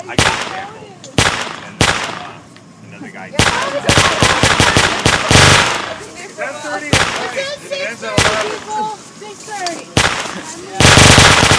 I got tackled. And another guy. 10:30. It ends at 11. 6:30.